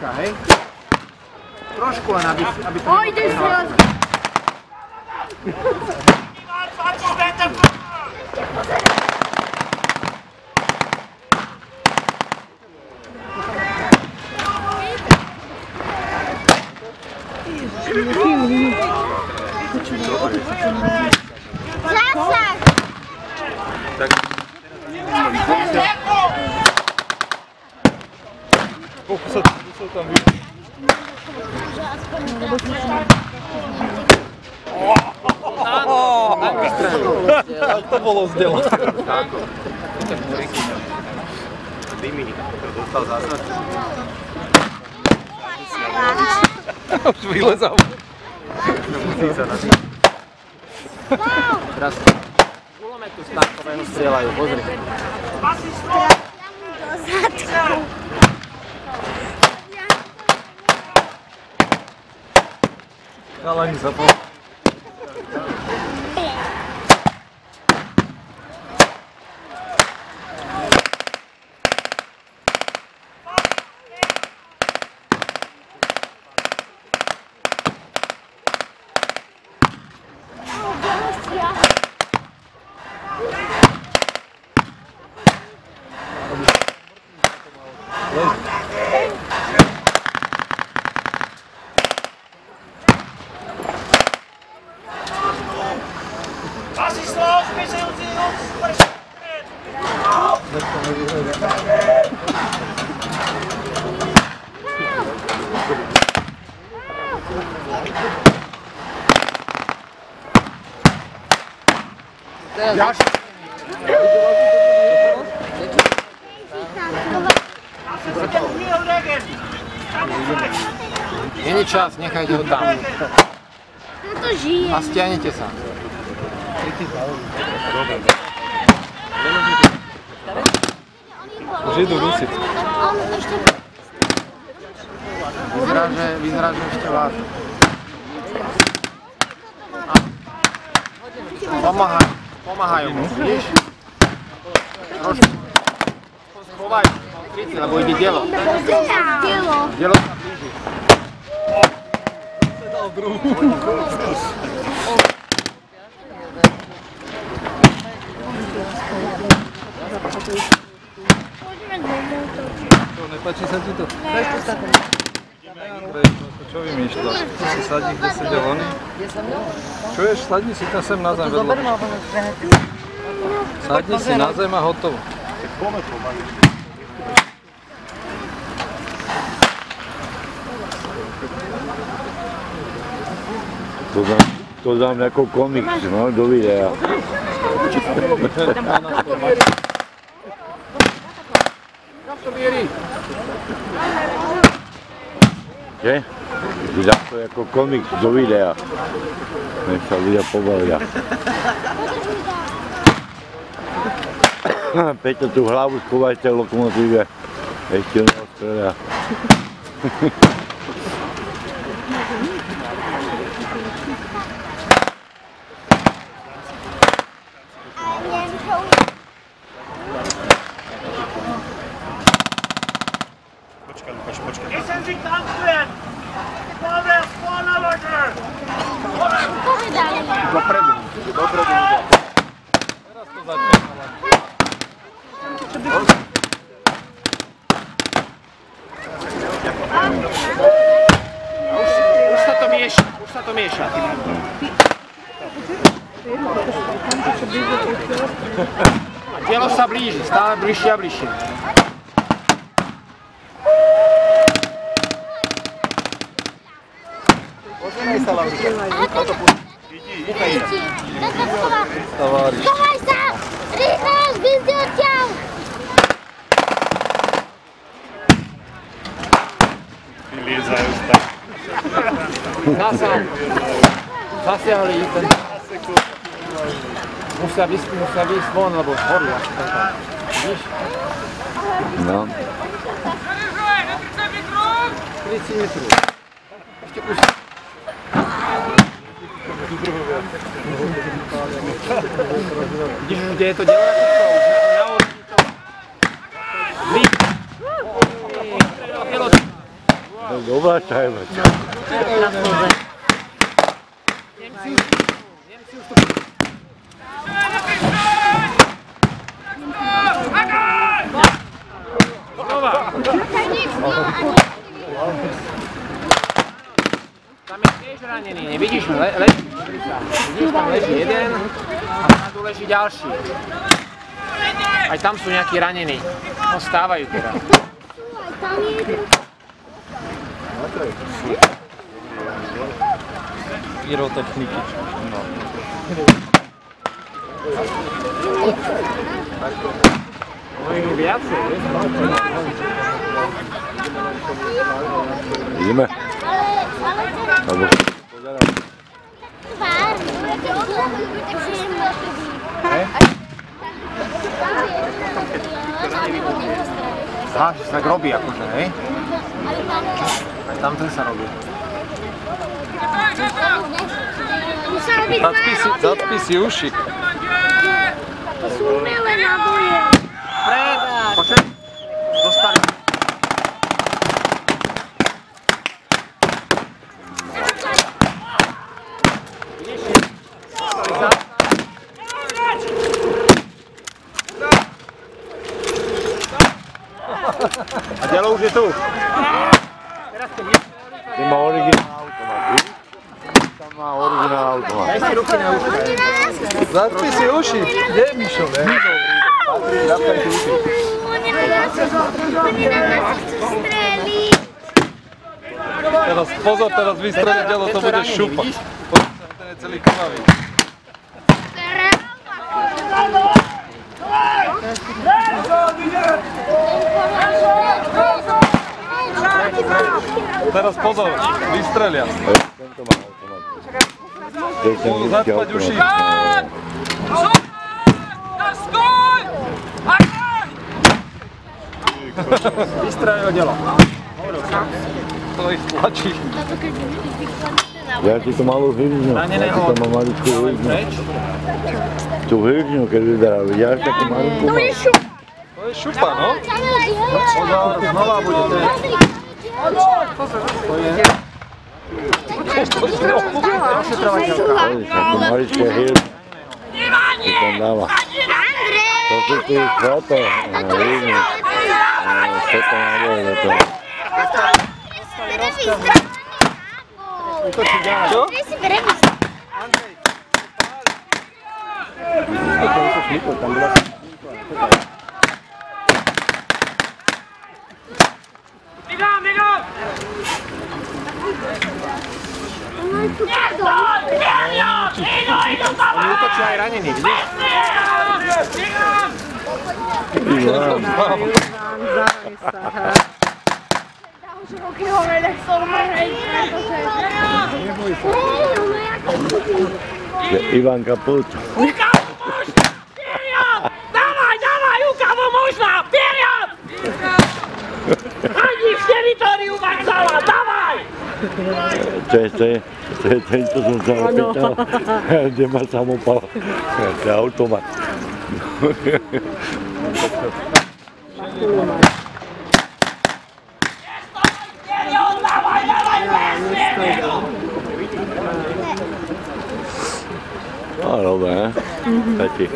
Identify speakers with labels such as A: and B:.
A: troška, hej? Trošku len, aby to...
B: Oj, ideš si roz...
C: Zásah!
D: Tak. Musel tam vyjít. Tak to bolo zdelo.
A: Dimi, dostal zásah.
D: Už vylezal.
A: Musí sa na tým. Teraz kulometu z tankového strieľajú, pozri.
D: Chalani sa po...
A: Není čas, nechajte ho tam.
B: No to žije.
A: A stiahnite sa.
D: Už idú dusiť.
A: Vyzerá, že ešte vážne. Pomáhajú mu, vidíš? Trošku schovaj, kryci, lebo ide dielo. Dielo sa blíži.
D: Dal druhú. Čo, nepáči sa ti to? Čo vymýšľaš? Si sadni, kde sedel oni? Čuješ, sadni si tam sem na zem vedľa. Sadni si na zem a hotovo.
E: To dám jako komiks, no, do videa. Že? Dám to jako komiks do videa. Nech sa ľudia pobavia. Peťo, tú hlavu schovaj v tej lokomotíve. Ešte neostrelia.
A: Dopredu.
D: Teraz to začne.
A: Už sa to mieša. A dielo sa blíži, stále bližšie a bližšie. Pozrieme sa, Laurika.
C: Schovaj sa! Rýchlo, zbyzdi odtiaľ!
D: Vyliezajú tak.
A: Zasiahli ten... Musia výsť von, lebo zhorí až taká. Vidíš?
E: No.
A: 30 metrov. Ešte kus. Vidíš, kde je to dielo?
E: Dovláčajme.
A: Tam je tiež ranený, nevidíš? Vidíš, tam leží jeden a vzadu leží ďalší. Aj tam sú nejakí ranení. No stávajú teda.
D: Pyrotechniky. No.
A: No ich viacej, vieš?
E: Ideme? Alebo pozerám.
A: Aha, že sa tak robí akože, hej? Aj tam ten sa robí.
D: Zacpi si uši.
B: To sú umelé náboje.
A: Pred! Počkaj! Dostali. A ďalo už je tu.
E: Ty má originál automat, víš? Tam má originál automat.
A: Daj si ruky na uši.
D: Zacpi si uši. Kde je Mišo, ne?
A: Zapaj si uši.
B: Oni na nás chcú streliť.
D: Teraz pozor, teraz vystrelí ďalo, to bude šupa. Ten je celý krvavý. Teraz pozor, vystrelia.
E: Tento má automat. To je ten ruský
D: Zacpať uši.
E: automat.
A: Vystrelilo ďalo.
D: To ich tlačí.
E: Ja ti to malú hryzňu. Ja ti to má maličkú hryzňu. Tú hryzňu, keď vyberal, vidíš takú maličkú má.
D: To je šupa, no?
A: Pozor, znova bude.
E: Takú maličké hryzňu. Ty tam dáva. To sú tu foto, hryzňu. Co to má dole za to?
D: Čo?
A: Oni útočia aj ranení, vidíš?
E: Ivan Kaput.
F: Dawaj, Łukawo, można! Wpierad! Ani w terytorium Wachsala, dawaj!
E: To je ten, čo som sa opýtal, kde má samopal. To je automat. No, dobre, ne? Tati.